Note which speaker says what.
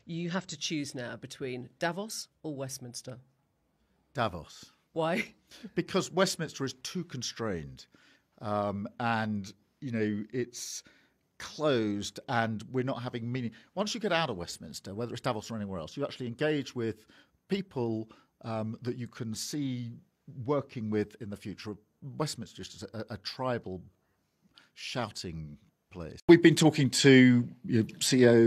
Speaker 1: You have to choose now between Davos or Westminster.
Speaker 2: Davos.
Speaker 1: Why?
Speaker 2: Because Westminster is too constrained, and it's closed, and we're not having meaning. Once you get out of Westminster, whether it's Davos or anywhere else, you actually engage with people that you can see working with in the future. Westminster is just a tribal shouting place. We've been talking to CEO